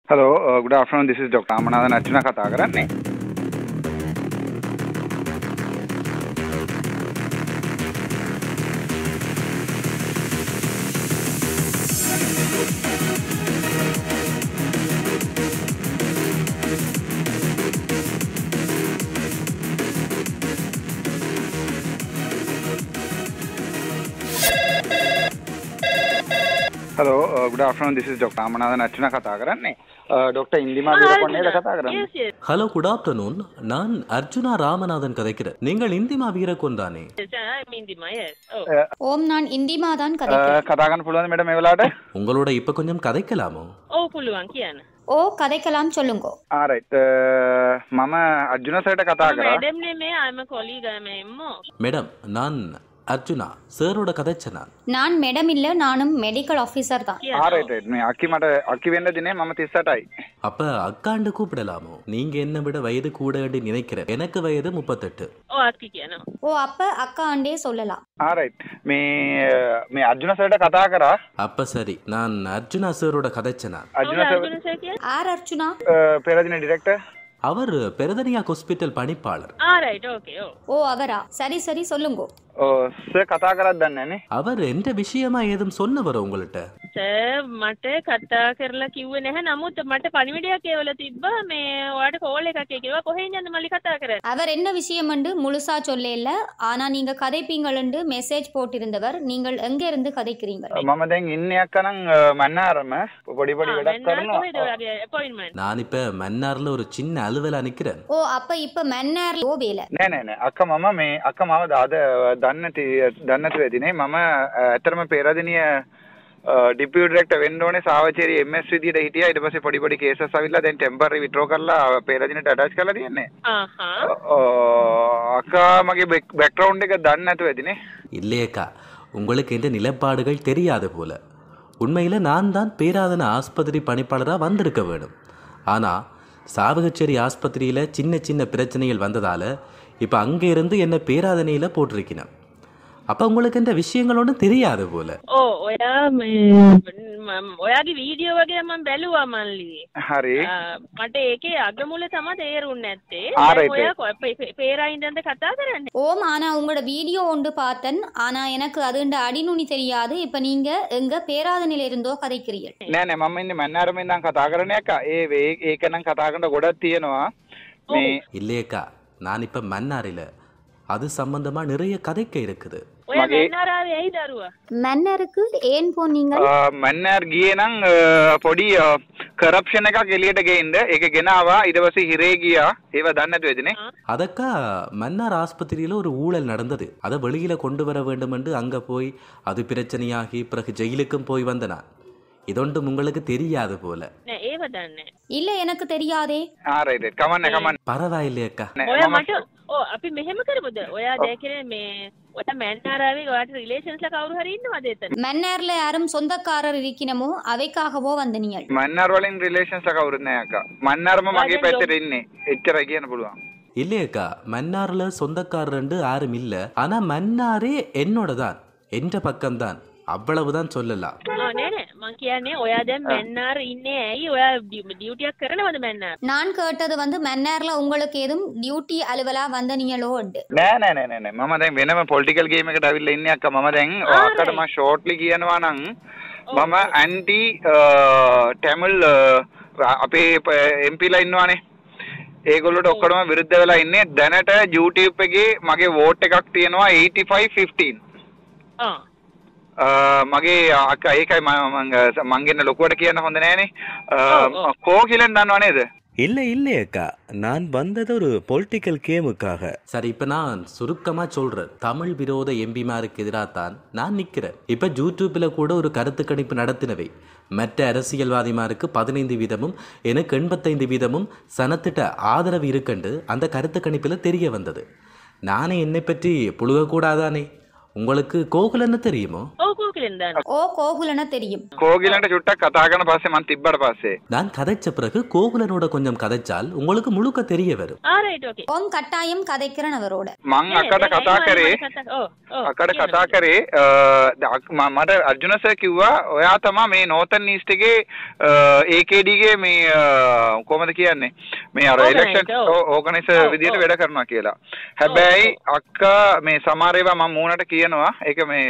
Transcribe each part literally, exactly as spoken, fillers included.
Hello, uh, good afternoon. This is Doctor Amanathan Arjuna කතා කරන්නේ. Hello, uh, good afternoon. This is Doctor Amanathan Arjuna කතා කරන්නේ. Doctor இந்திமா வீரப்பொன்னையில கதா கரන්නේ. Hello, good afternoon. நான் அர்ஜுனா ராமநாதன் கதைக்கிறேன். நீங்கள் இந்திமா வீரකොන් தானே? ஓம், நான் இந்திமா தான் கதைக்கிறேன். කතා ගන්න පුළුවන්ද மேடம் මේ වෙලාවට? உங்களோட இப்ப கொஞ்சம் கதைக்கலாமோ? ඔව් පුළුවන් කියන්න. ஓ, கதைக்கலாம் சொல்லுங்க. ආ රයිට්. මම අර්ජුන සර්ට කතා කරා. மேடம் නෙමේ, I'm a colleague, I'm a MO. Madam, நான் அர்ஜுனா சாரோட கதைச்சனா. நான் மேடம் இல்ல, நானும் மெடிக்கல் ஆபீசர் தான். ආ රයිට් රයිට්. මේ අක්කි මට අක්කි වෙන්න දිනේ මම තිස් අටයි. அப்ப அக்காண்டு கூப்பிடலாமோ? நீங்க என்ன விட வயது கூட நினைக்கிறேன். எனக்கு வயது முப்பத்தெட்டு. ඔව් අක්කි කියනවා. ஓ, அப்ப அக்கா ஆண்டே சொல்லலாம். ආ රයිට්. මේ මේ අර්ජුන සර්ට කතා කරා. அப்ப சரி, நான் அர்ஜுனா சாரோட கதைச்சனா. අර්ජුන සර් ஆர் அர்ஜுனா? පෙරදින ඩිරෙක්ටර්. அவர் பெரதனியா ஹாஸ்பிட்டல் பணிப்பாளர். ආ රයිට් ඕකේ ඔව්. ஓ, அவரா? சரி சரி சொல்லுங்க. ඕ සර් කතා කරත් දන්නේ නැනේ. அவர் எந்த விஷயமா ஏதும் சொன்னவர் உங்கள்ட்ட? සර් මට කතා කරලා කිව්වේ නැහැ. නමුත් මට පණිවිඩයක් ඒවල තිබ්බා මේ ඔයාලට කෝල් එකක් කිව්වා. කොහෙන් යන්න මල්ලි කතා කරන්නේ. அவர் என்ன விஷயம் என்று முழுசா சொல்ல இல்ல. ஆனா நீங்க கதைப்பீங்கள்னு மெசேஜ் போட்டிருந்தவர். நீங்கள் எங்க இருந்து கதைக்கிறீங்க? මම දැන් ඉන්නේ අක්කනම් මන්නාරම පොඩි පොඩි වැඩක් කරනවා. කොහෙද ඔයාගේ අපොයින්ට්මන්ට්? நான் இப்ப மன்னார்ல ஒரு சின்ன அலுவலா நிக்கிறேன். ஓ, அப்ப இப்ப மன்னார் ஓ வேலை. නෑ නෑ නෑ අක්ක මම මේ අක්ක මාව අද දන්න දන්න නැතුව ඇදිනේ මම ඇත්තටම පෙරදිනිය ඩිපියුටි ඩිරෙක්ටර් වෙන්න ඕනේ සාවචේරි එම්.එස් විදියට හිටියා. ඊට පස්සේ පොඩි පොඩි කේසස් ආවිල්ලා දැන් ටෙම්පරරි විත්ඩ්‍රෝ කරලා පෙරදිනට ඇටච් කරලා තියන්නේ. ආහා. අක්කා මගේ බෑග්ග්‍රවුන්ඩ් එක දන්නේ නැතුව ඇදිනේ. இல்லையக்கா, உங்களுக்கு இந்த நிலப்பாடுகள் தெரியாது போல. உண்மையில நான் தான் பேராதன ஆஸ்பத்திரி பணிப்பாளரா வந்திருக்க வேணும். ஆனா சாவகச்சேரி ஆஸ்பத்திரியில சின்ன சின்ன பிரச்சனைகள் வந்ததால இப்ப அங்க இருந்து என்ன பேராதனையில போட்டிருக்கணும். அப்ப உங்களுக்கு இந்த விஷயங்கள் ஒன்றும் தெரியாது போல. ඕ ඔයා මේ ඔයාගේ වීඩියෝ වගේ මම බැලුවා මල්ලි. හරි. මට ඒකේ අගමුල තමයි තේරුන්නේ නැත්තේ. ආ රයිට්. ඔයා පේරායින්දන්ද කතා කරන්නේ? ஓம், ஆனா உங்களோட வீடியோ ஒன்று பார்த்தேன். ஆனா எனக்கு அதுண்ட அடிநுனி தெரியாது. இப்ப நீங்க எங்க பேராதனையில இருந்தோ கதைக்கிறீர்கள். නෑ නෑ මම ඉන්නේ මන්නාරමෙන් නම් කතා කරන්නේ අක්කා. ඒ ඒක නම් කතා කරන ගොඩක් තියෙනවා. මේ இல்லையக்கா, நான் இப்ப மன்னாரில அது சம்பந்தமா நிறைய கதைக்க இருக்குது. ඔයා මන්නාරාවේ ඇයි දරුවා? மன்னருக்கு ஏன் போனீங்க? මන්නාර් ගියේ නම් පොඩි කරප්ෂන් එකක් එළියට ගේන්න ඒක ගෙනාවා. ඊට පස්සේ හිරේ ගියා. ඒව දන්නේ නැතුව ඇදිනේ. அதக்கா மன்னார் ஆஸ்பத்திரியில ஒரு ஊழல் நடந்தது. அதை வெளியில கொண்டு வர வேண்டும் என்று அங்க போய் அது பிரச்சனையாகி பிறகு ஜெயிலுக்கும் போய் வந்தனா. இதொன்றும் உங்களுக்கு தெரியாது போல. නෑ ඒව දන්නේ. இல்ல, எனக்கு தெரியாதே. ආ රයිට් රයිට් කමන්න කමන්න. பரவாயில்லையக்கா. ඔයා මට ඔව් අපි මෙහෙම කරමුද? ඔයා දැකේ මේ ඔයා මන්නාරාවේ ඔයාට රිලේෂන්ස්ලා කවුරු හරි ඉන්නවද එතන? மன்னார்ல யாரும் சொந்தக்காரர் இருக்கணுமோ அவைக்காகவோ வந்த நீங்கள்? මන්නාර් වලින් රිලේෂන්ස් එක කවුරුත් නෑ අක්කා. මන්නාරම මගේ පැත්තට ඉන්නේ. එච්චරයි කියන්න පුළුවන්. இல்லையக்கா, மன்னார்ல சொந்தக்காரர் யாரும் இல்ல. ஆனா மன்னாரே என்னோட தான், என்ற பக்கம்தான். அவ்வளவுதான் சொல்லலாம். ආ නෑ නෑ මං කියන්නේ ඔයා දැන් මන්නාර ඉන්නේ ඇයි? ඔයා ඩියුටියක් කරනවද මන්නාර? நான் கேட்டது வந்து மன்னார்ல உங்களுக்கு ஏதும் டியூட்டி அலுவலா வந்த நீங்களோ உண்டு? නෑ නෑ නෑ නෑ නෑ මම දැන් වෙනම පොලිටිකල් ගේම් එකකට අවිල්ලා ඉන්නේ අක්කා. මම දැන් අක්කට මම ෂෝට්ලි කියනවා නම් මම ඇන්ටි ටැමිල් අපේ එම්පීලා ඉන්නවානේ. ඒගොල්ලොට ඔක්කොම විරුද්ධ වෙලා ඉන්නේ. දැනට YouTube එකේ මගේ වෝට් එකක් තියෙනවා eighty-five fifteen. ආ මගේ අක්කා ඒකයි මම මං ගෙන්න ලොකුවට කියන්න හොඳ නෑනේ. කෝ කියලා දන්නව නේද? இல்லை இல்லையக்கா, நான் வந்தது ஒரு பொலிட்டிக்கல் கேமுக்காக. சரி, இப்ப நான் சுருக்கமா சொல்றேன். தமிழ் விரோத எம்பிமாருக்கு எதிராக தான் நான் நிக்கிறேன். இப்ப யூடியூப்ல கூட ஒரு கருத்து கணிப்பு நடத்தினவை. மற்ற அரசியல்வாதிமாருக்கு பதினைந்து வீதமும் எனக்கு எண்பத்தைந்து வீதமும் சனத்திட்ட ஆதரவு இருக்குண்டு அந்த கருத்து கணிப்புல தெரிய வந்தது. நானே என்னை பற்றி புழுக கூடாதானே? உங்களுக்கு கோகுலன்னு தெரியுமோ? ஓ கோகுல කෝකිලෙන් දන්නවා. ඕ කෝකුලන தெரியும். කෝගිලන්ට චුට්ටක් කතා කරන පස්සේ මම තිබ්බට පස්සේ நான் கதைச்ச பிறகு கோகுலனோட கொஞ்சம் கதைச்சால் உங்களுக்கு முழுக்க தெரிய வரும். ආ රයිට් ඕකේ. ஓம் கட்டாயம் கதைக்கிறன் அவரோட. මං අක්කට කතා කරේ අක්කට කතා කරේ මට අර්ජුන සර් කිව්වා ඔයා තමයි මේ නෝතන් ඊස්ට් එකේ A K D ගේ මේ කොහමද කියන්නේ මේ අර ඉලෙක්ෂන් ඕගනයිසර් විදියට වැඩ කරනවා කියලා. හැබැයි අක්කා මේ සමහර ඒවා මම මූණට කියනවා ඒක මේ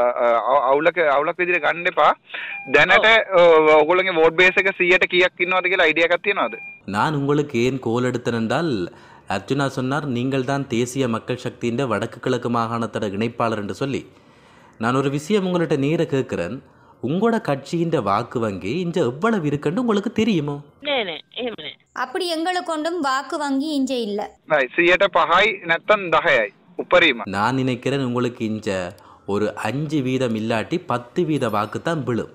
අවුලක අවුලක් විදියට ගන්න එපා. දැනට ඔයගොල්ලෝගේ වෝට් බේස් එක සීයට කීයක් ඉන්නවද කියලා ஐடியா එකක් තියෙනවද? நான் உங்களுக்கு ஏன் கோல் எடுத்தேன் என்றால் அர்ஜுனா சொன்னார் நீங்கள் தான் தேசிய மக்கள் சக்தியின் வடக்கு கிழக்கு மாகாணத்தோட இணைப்பாளர் என்று சொல்லி நான் ஒரு விஷயம் உங்கள்கிட்ட நேர கேட்குறேன். உங்களோட கட்சியின் வாக்கு வங்கி இங்க எவ்வளவு இருக்குன்னு உங்களுக்கு தெரியுமோ? அப்படி எங்களுக்கு கொண்டும் வாக்கு வங்கி இங்க இல்ல. සීයට පහයි නැත්තම් දහයයි උපරිම. நான் நினைக்கிறேன் உங்களுக்கு இங்க ஒரு அஞ்சு வீதம் இல்லாட்டி பத்து வீத வாக்கு தான் விழும்.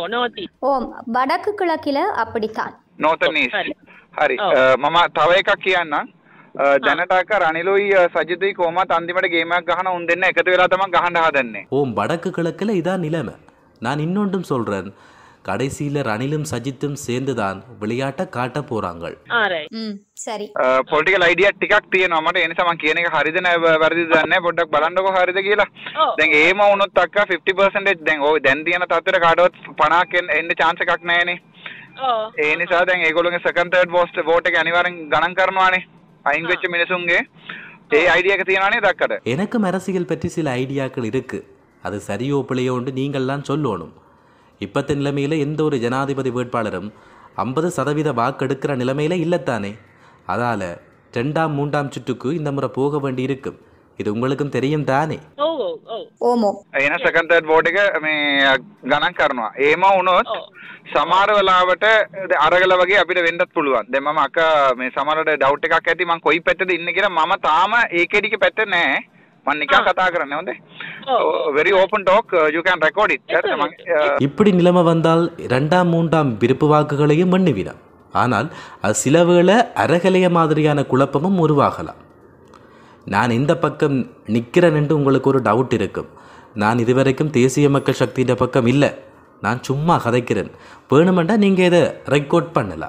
ஓம் வடக்கு கிழக்கில அப்படித்தான். Northern east. හරි. මම තව එකක් කියන්නම්. දැනට අක රනිලුයි සජිතුයි කොහමත් අන්තිමට ගේම් එකක් ගහන උන් දෙන්න එකතු වෙලා තමයි ගහන්න හදන්නේ. ஓம் வடக்கு கிழக்குல இதான் நிலைமை. நான் இன்னொன்றும் சொல்றேன். கடைசியில ரணிலும் சஜித்தும் சேர்ந்துதான் விளையாட்ட காட்ட போறாங்க. ம் சரி. පොලිටිකල් අයිඩියා ටිකක් තියෙනවා මට. ඒ නිසා මම කියන එක හරිද වැරදිද දන්නේ නැහැ. පොඩ්ඩක් බලන්නකෝ හරිද කියලා. දැන් ඒම වුණොත් අක්කා fifty percent දැන් ඔය දැන් තියෙන තත්ත්වෙට කාටවත් fifty එන්න chance එකක් නැහැනේ. ඒ නිසා දැන් ඒගොල්ලෝගේ second third post vote එක අනිවාර්යෙන් ගණන් කරනවානේ. අයින් වෙච්ච මිනිසුන්ගේ ඒ ஐடியா එක තියෙනවා නේද අක්කට? எனக்கும் அரசியல் பற்றி சில ஐடியாக்கள் இருக்கு. அது சரியோ பிழையோண்டு நீங்கள்லாம் சொல்லணும். இப்பத்த நிலைமையில எந்த ஒரு ஜனாதிபதி வேட்பாளரும் ஐம்பது சதவீத வாக்கெடுக்கிற நிலைமையில இல்லத்தானே. அதால ரெண்டாம் மூன்றாம் சுற்றுக்கு இந்த முறை போக வேண்டி இருக்கும். இது உங்களுக்கும் தெரியும் தானே? ඕමෝ. එන second third vote එක මේ ගණන් කරනවා. ඒම වුණොත් සමහර වෙලාවට අරගල වගේ අපිට වෙන්නත් පුළුවන්. දැන් මම අක්කා මේ සමහරට ඩවුට් එකක් ඇති මම කොයි පැත්තද ඉන්නේ කියලා මම තාම A K D ගේ පැත්තේ නැහැ. මම නිකන් කතා කරන්නේ හොඳේ. very open talk, you can record it. இப்படி நிலைமை வந்தால் இரண்டாம் மூன்றாம் விருப்பு வாக்குகளையும் மண்ணுவிடும். ஆனால் அது சில வேளை அரகலைய மாதிரியான குழப்பமும் உருவாகலாம். நான் இந்த பக்கம் நிற்கிறேன் என்று உங்களுக்கு ஒரு டவுட் இருக்கும். நான் இதுவரைக்கும் தேசிய மக்கள் சக்தியின் பக்கம் இல்லை. நான் சும்மா கதைக்கிறேன். வேணுமெண்டா நீங்க இதை ரெக்கார்ட் பண்ணலாம்.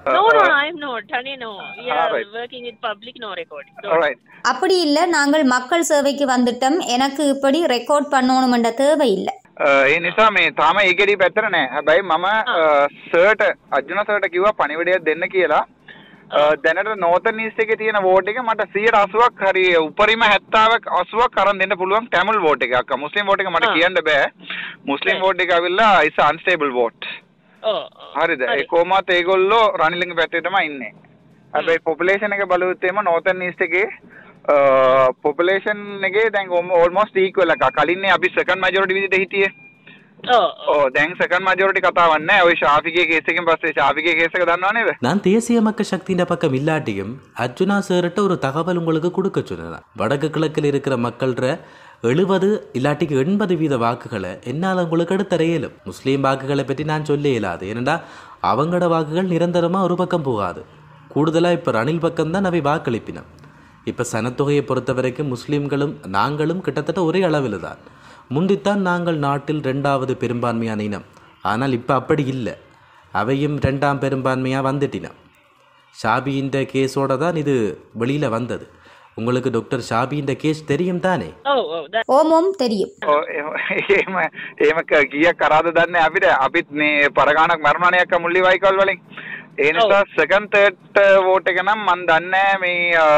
அப்படி இல்ல, நாங்கள் மக்கள் சேவைக்கு வந்துட்டோம், எனக்கு இப்படி ரெக்கார்ட் பண்ணணும் என்ற தேவை இல்லை. ඒ නිසා මේ තාම A K D පැත්තට නැහැ. හැබැයි මම සර්ට අර්ජුන සර්ට කිව්වා පණිවිඩයක් දෙන්න කියලා. දැනට නෝතන් ඊස්ට් එකේ තියෙන වෝට් එක මට one hundred eighty ක් හරි උපරිම seventy eighty ක් අරන් දෙන්න පුළුවන් ටැමිල් වෝට් එක. අක්කා මුස්ලිම් වෝට් එක මට කියන්න බෑ. මුස්ලිම් වෝට් එක ඇවිල්ලා is unstable vote. ඔව්. හරිද? ඒ කොහොමත් ඒගොල්ලෝ රනිල්ගේ පැත්තේ තමයි ඉන්නේ. හැබැයි පොපුලේෂන් එක බලුවොත් එම නෝතන් ඊස්ට් එකේ පොපුලේෂන් එකේ දැන් almost equal එකක්. කලින්නේ අපි second majority විදිහට හිටියේ. දැන් செகண்ட் மெஜாரிட்டி கතාවක් නැහැ. ඔය ஷாஃபிගේ கேஸ் එකෙන් පස්සේ ஷாஃபிගේ கேஸ் එක දන්නව නේද? நான் தேசிய மக்கள் சக்தியின் பக்கம் இல்லாட்டியும் அர்ஜுனா சார்ட்ட ஒரு தகவல் உங்களுக்கு கொடுக்க சொன்னேன். வடக்கு கிழக்கில் இருக்கிற மக்கள்ற எழுபது இல்லாட்டிக்கு எண்பது வீத வாக்குகளை என்னால் உங்களுக்கு எடுத்தர இயலும். முஸ்லீம் வாக்குகளை பற்றி நான் சொல்ல இயலாது. ஏனெண்டா அவங்களோட வாக்குகள் நிரந்தரமாக ஒரு பக்கம் போகாது. கூடுதலாக இப்போ ரணில் பக்கம்தான் அவை வாக்களிப்பினோம். இப்போ சனத்தொகையை பொறுத்த வரைக்கும் முஸ்லீம்களும் நாங்களும் கிட்டத்தட்ட ஒரே அளவில் தான். முந்தித்தான் நாங்கள் நாட்டில் ரெண்டாவது பெரும்பான்மையான இனம். ஆனால் இப்போ அப்படி இல்லை. அவையும் ரெண்டாம் பெரும்பான்மையாக வந்துட்டினோம். ஷாபியின் கேஸோட தான் இது வெளியில் வந்தது. உங்களுக்கு டாக்டர் ஷாபியின் கேஸ் தெரியும் தானே? ஓமோம் தெரியும். එහෙම එහෙම කීයක් කරාද දන්නේ අපිට. අපිත් මේ පරගානක් මරණණයක් මුල්ලි වයිකල් වලින්. ඒ නිසා සෙකන්ඩ් තර්ඩ් වෝට් එක නම් මන් දන්නේ මේ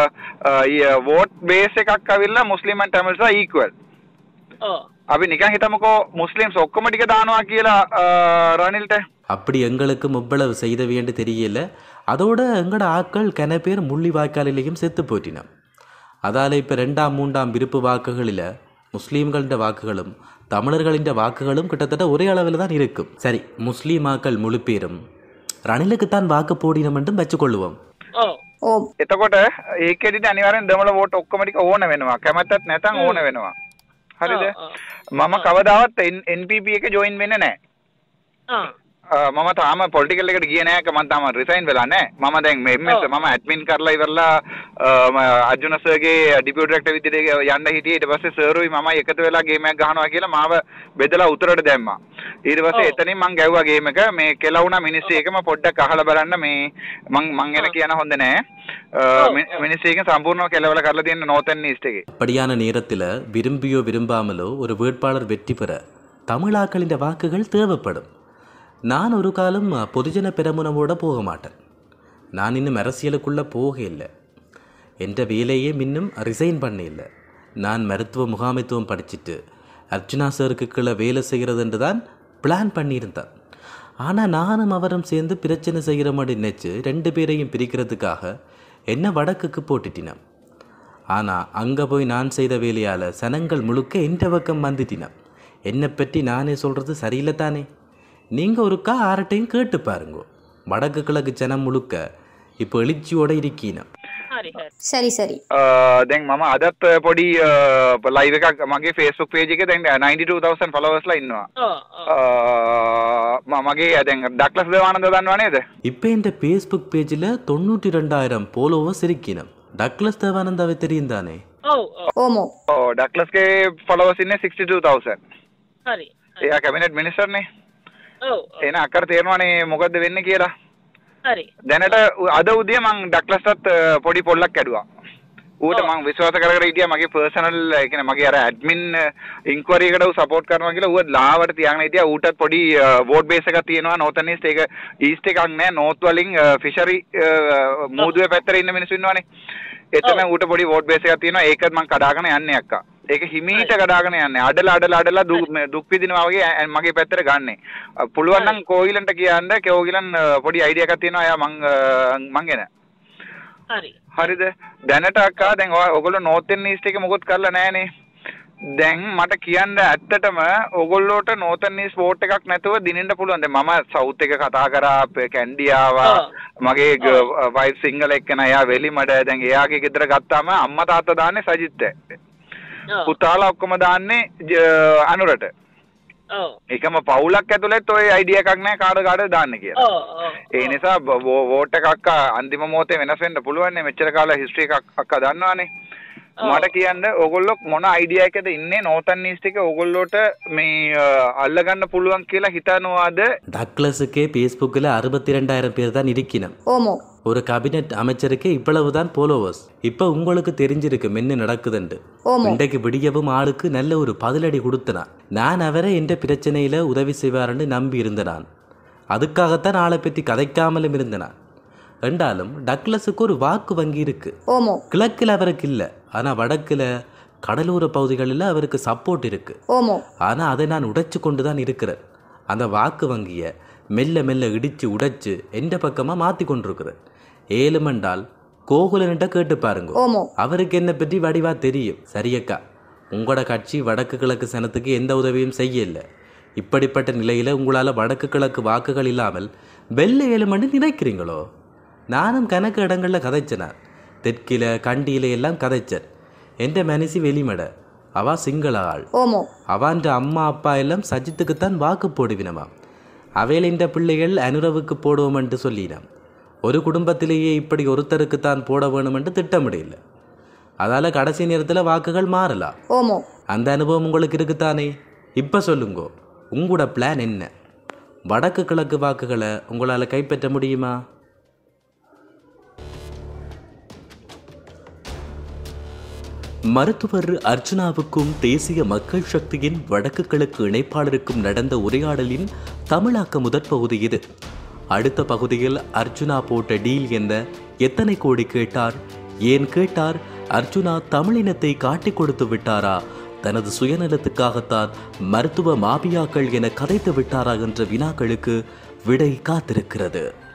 වෝට් බේස් එකක් අවිල්ලා මුස්ලිම් and tamils are equal. ඔව්. අපි නිකන් හිතමුකෝ මුස්ලිම්ස් ඔක්කොම ටික දානවා කියලා රනිල්ට. அப்படி எங்களுக்கு முவ்வளவு செய்த வேண்டு தெரியல. அதோட எங்களோட ஆட்கள் கன பேர் முள்ளி வாய்க்காலிலையும் செத்து போட்டினோம். அதால் இப்போ ரெண்டாம் மூன்றாம் விருப்பு வாக்குகளில் முஸ்லீம்களின் வாக்குகளும் தமிழர்களின் வாக்குகளும் கிட்டத்தட்ட ஒரே அளவில் தான் இருக்கும். சரி, முஸ்லீம் ஆக்கள் முழு பேரும் රනිලකத்தான் வாக்கு போடினம் என்றும் வச்சுக்கொள்ளுவோம். ඔව්. එතකොට ඒකෙදිට අනිවාර්යෙන් දෙමළ වෝට් ඔක්කොම ටික ඕන වෙනවා. කැමැත්තත් නැතන් ඕන වෙනවා. හරිද? මම කවදාවත් N P P එක ජොයින් වෙන්නේ නැහැ. මම තාම පොලිටිකල් එකට ගියේ නෑ. මම තාම රිසයින් වෙලා නෑ. මම දැන් මේ එම් එස් මම ඇඩ්මින් කරලා ඉවරලා අර්ජුන සර්ගේ ඩිපියුටි ඩිරෙක්ටර් විදිහට යන්න හිටියේ. ඊට පස්සේ සර්ුයි මමයි එකතු වෙලා ගේම් එකක් ගහනවා කියලා මාව බෙදලා උතරට දැම්මා. ඊට පස්සේ එතනින් මං ගැව්වා ගේම් එක. මේ කෙලවුණා මිනිස්සු එකම පොඩ්ඩක් අහලා බලන්න මේ මං මං එන කියන හොඳ නෑ. මිනිස්සු එක සම්පූර්ණව කෙලවලා කරලා තියෙන නෝතන් ஈஸ்ட் එකේ. அப்படியான நேரத்தில் விரும்பியோ விரும்பாமலோ ஒரு வேட்பாளர் வெற்றி பெற தமிழாக்களின் வாக்குகள் தேவைப்படும். நான் ஒரு காலம் பொதுஜன பெரமுனவோட போக மாட்டேன். நான் இன்னும் அரசியலுக்குள்ளே போக இல்லை. என்ற வேலையே இன்னும் ரிசைன் பண்ண இல்லை. நான் மருத்துவ முகாமைத்துவம் படிச்சுட்டு அர்ச்சுனா சாருக்கு கீழே வேலை செய்கிறதுன்று தான் பிளான் பண்ணியிருந்தேன். ஆனால் நானும் அவரும் சேர்ந்து பிரச்சனை செய்கிற மாதிரி நினச்சி ரெண்டு பேரையும் பிரிக்கிறதுக்காக என்ன வடக்குக்கு போட்டுட்டினேன். ஆனால் அங்கே போய் நான் செய்த வேலையால் சனங்கள் முழுக்க எந்த பக்கம் வந்துட்டினேன். என்னை பற்றி நானே சொல்கிறது சரியில்லை தானே. நீங்கள் ஒருக்கா ஆரட்டையும் கேட்டு பாருங்க. வடக்கு கிழக்கு ஜனம் முழுக்க இப்போ எழுச்சியோட இருக்கீங்க. சரி சரி. දැන් මම අදත් පොඩි ලයිව් එකක් මගේ Facebook page එකේ දැන් ninety-two thousand followers ලා ඉන්නවා. ඔව්. මගේ දැන් ඩක්ලස් දේවානන්ද දන්නව නේද? இப்போ இந்த Facebook பேஜில் தொண்ணூற்றி ரெண்டாயிரம் followers இருக்கீங்க. ඩක්ලස් දේවානන්දව தெரியும் தானே? ඔව් ඔව්. ඕමෝ. ඔව් ඩක්ලස්ගේ followers ඉන්නේ sixty-two thousand. හරි. එයා කැබිනට් මිනිස්ටර් නේ. ඔව්. එහෙනම් අක්කර තේරෙනවනේ මොකද්ද වෙන්නේ කියලා. හරි. දැනට අද උදේ මං ඩක්ලස්ටත් පොඩි පොල්ලක් කැඩුවා. ඌට මං විශ්වාස කර කර හිටියා මගේ පර්සනල් ඒ කියන්නේ මගේ අර ඇඩ්මින් ඉන්ක්වයරි එකට ඌ සපෝට් කරනවා කියලා ඌ ලාවට තියාගෙන හිටියා. ඌටත් පොඩි වෝට් බේස් එකක් තියෙනවා නෝතන් ඊස්ට් ඒක ඊස්ට් එකක් නෑ නෝත් වලින් ෆිෂරි මූදුවේ පැත්තට ඉන්න මිනිස්සු ඉන්නවනේ. එතන ඌට පොඩි වෝට් බේස් එකක් තියෙනවා. ඒකත් මං කඩාගෙන යන්නේ අක්කා. ඒක හිමීට කඩාගෙන යන්නේ. අඩලා අඩලා අඩලා දුක් විඳිනවා වගේ මගේ පැත්තට ගන්නෙ. පුළුවන් නම් කෝගිලන්ට කියන්න කෝගිලන් පොඩි අයිඩියා එකක් තියෙනවා. එයා මං මං එන. හරි. හරිද? දැනට අක්කා දැන් ඔයගොල්ලෝ නෝතන් ඊස්ට් එකේ මොකොත් කරලා නැහනේ. දැන් මට කියන්න ඇත්තටම ඔයගොල්ලෝට නෝතන් ඊස්ට් වෝට් එකක් නැතුව දිනින්න පුළුවන්. දැන් මම සවුත් එක කතා කරා කැන්ඩි ආවා. මගේ වයිෆ් සිංගල් එක්කන එයා වෙලිමඩ. දැන් එයාගේ ගෙදර ගත්තාම අම්මා තාත්තා දාන්නේ සජිත්. පුතාලා ඔක්කොම දාන්නේ අනුරට. ඔව්. ඒකම පවුලක් ඇතුළෙත් ඔය අයිඩියා එකක් නැහැ කාට කාටද දාන්න කියලා. ඔව් ඔව්. ඒ නිසා වෝට් එකක් අන්තිම මොහොතේ වෙනස් වෙන්න පුළුවන් නේ. මෙච්චර කාලෙ හිස්ටරි එකක් අක්කා දන්නවනේ. මට කියන්න ඕගොල්ලෝ මොන අයිඩියා එකද ඉන්නේ නෝතන් ඊස්ට් එකේ ඕගොල්ලෝට මේ අල්ලගන්න පුළුවන් කියලා හිතනවාද? டக்ளஸுக்கே ஃபேஸ்புக்கில் அறுபத்தி ரெண்டாயிரம் பேர் தான் இருக்கணும். ஓமோ. ஒரு கேபினெட் அமைச்சருக்கு இவ்வளவு தான் ஃபாலோவர்ஸ். இப்போ உங்களுக்கு தெரிஞ்சிருக்கு என்ன நடக்குதுண்டு. இன்றைக்கு விடியவும் ஆளுக்கு நல்ல ஒரு பதிலடி கொடுத்தனான். நான் அவரை எந்த பிரச்சனையில உதவி செய்வார்னு நம்பி இருந்தனான். அதுக்காகத்தான் ஆளை பற்றி கதைக்காமலும் இருந்தனான். என்றாலும் டக்ளஸுக்கு ஒரு வாக்கு வங்கி இருக்கு. கிழக்கில் அவருக்கு இல்லை, ஆனால் வடக்கில் கடலோர பகுதிகளில் அவருக்கு சப்போர்ட் இருக்கு. ஆனால் அதை நான் உடைச்சு கொண்டு தான் இருக்கிறேன். அந்த வாக்கு வங்கியை மெல்ல மெல்ல இடித்து உடைச்சு எந்த பக்கமாக மாற்றி கொண்டிருக்கிறேன். ஏழுமென்றால் கோகுலன்ட்ட கேட்டு பாருங்க, அவருக்கு என்ன பற்றி வடிவா தெரியும். சரியக்கா, உங்களோட கட்சி வடக்கு கிழக்கு சனத்துக்கு எந்த உதவியும் செய்யலை. இப்படிப்பட்ட நிலையில் உங்களால் வடக்கு கிழக்கு வாக்குகள் இல்லாமல் வெள்ளை ஏழுமண்டு நினைக்கிறீங்களோ? நானும் கணக்கு இடங்களில் கதைச்சேன். தெற்கில கண்டியில எல்லாம் கதைச்சேன். எந்த மனசி வெளிமட அவா சிங்கள ஆள். அவான்ற அம்மா அப்பா எல்லாம் சஜித்துக்குத்தான் வாக்கு போடுவினமா. அவையில் இந்த பிள்ளைகள் அனுரவுக்கு போடுவோம் என்று சொல்லினான். ஒரு குடும்பத்திலேயே இப்படி ஒருத்தருக்குத்தான் போட வேணும் என்று திட்டமிடையில. அதால கடைசி நேரத்தில் வாக்குகள் மாறலாம். அந்த அனுபவம் உங்களுக்கு இருக்குத்தானே? இப்போ சொல்லுங்க, உங்களோட பிளான் என்ன? வடக்கு கிழக்கு வாக்குகளை உங்களால் கைப்பற்ற முடியுமா? மருத்துவர் அர்ச்சுனாவுக்கும் தேசிய மக்கள் சக்தியின் வடக்கு கிழக்கு இணைப்பாளருக்கும் நடந்த உரையாடலின் தமிழாக்க முதற் பகுதி இது. அடுத்த பகுதியில் அர்ச்சுனா போட்ட டீல் என்ன, எத்தனை கோடி கேட்டார், ஏன் கேட்டார், அர்ச்சுனா தமிழினத்தை காட்டிக் கொடுத்து விட்டாரா, தனது சுயநலத்துக்காகத்தான் மருத்துவ மாபியாக்கள் என கதைத்து விட்டாரா என்ற வினாக்களுக்கு விடை காத்திருக்கிறது.